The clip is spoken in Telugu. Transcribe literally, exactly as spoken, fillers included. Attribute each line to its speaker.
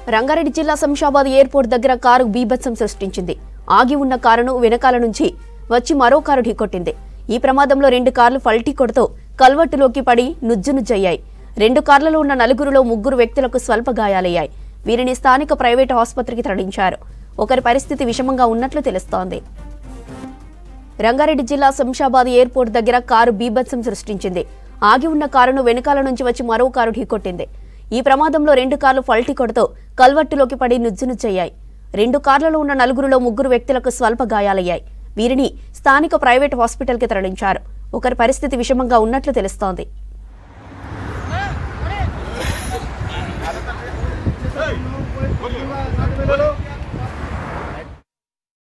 Speaker 1: రంగారెడ్డి జిల్లా శంషాబాద్ ఎయిర్పోర్ట్ దగ్గర కారు బీభత్సం సృష్టించింది. ఆగి ఉన్న కారును వెనకాల నుంచి వచ్చి మరో కారు ఢీకొట్టింది. ఈ ప్రమాదంలో రెండు కార్లు పల్టీ కొడుతూ కల్వర్టులోకి పడి నుజ్జునుజ్జయ్యాయి. రెండు కార్లలో ఉన్న నలుగురులో ముగ్గురు వ్యక్తులకు స్వల్ప గాయాలయ్యాయి. వీరిని స్థానిక ప్రైవేటు ఆసుపత్రికి తరలించారు. ఒకరి పరిస్థితి విషమంగా ఉన్నట్లు తెలుస్తోంది. రంగారెడ్డి జిల్లా శంషాబాద్ ఎయిర్పోర్ట్ దగ్గర కారు బీభత్సం సృష్టించింది. ఆగి ఉన్న కారును వెనకాల నుంచి వచ్చి మరో కారు ఢీకొట్టింది. ఈ ప్రమాదంలో రెండు కార్లు పల్టీ కొడుతూ కల్వర్టులోకి పడి నుజ్జునుజ్జయ్యాయి. రెండు కార్లలో ఉన్న నలుగురులో ముగ్గురు వ్యక్తులకు స్వల్ప గాయాలయ్యాయి. వీరిని స్థానిక ప్రైవేట్ హాస్పిటల్కి తరలించారు. ఒకరి పరిస్థితి విషమంగా ఉన్నట్లు తెలుస్తోంది.